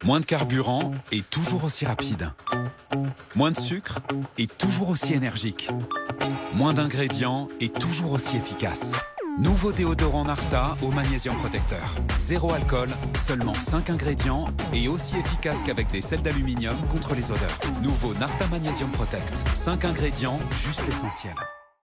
Moins de carburant et toujours aussi rapide. Moins de sucre et toujours aussi énergique. Moins d'ingrédients et toujours aussi efficace. Nouveau déodorant Narta au magnésium protecteur. Zéro alcool, seulement 5 ingrédients et aussi efficace qu'avec des sels d'aluminium contre les odeurs. Nouveau Narta Magnésium Protect. 5 ingrédients, juste l'essentiel.